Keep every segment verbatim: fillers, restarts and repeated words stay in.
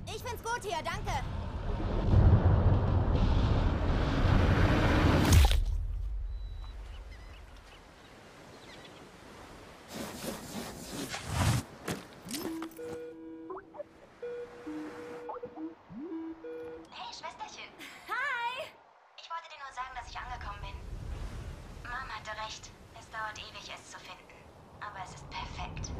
Ich find's gut hier, danke. Hey, Schwesterchen. Hi! Ich wollte dir nur sagen, dass ich angekommen bin. Mom hatte recht. Es dauert ewig, es zu finden. Aber es ist perfekt.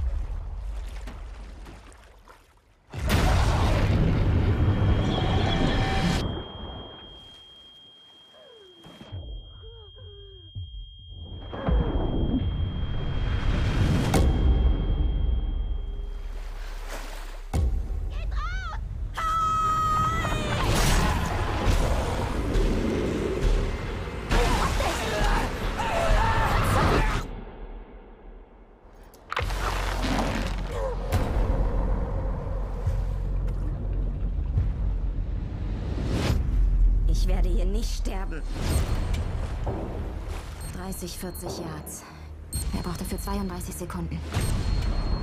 Ich werde hier nicht sterben. dreißig, vierzig Yards. Er braucht dafür zweiunddreißig Sekunden.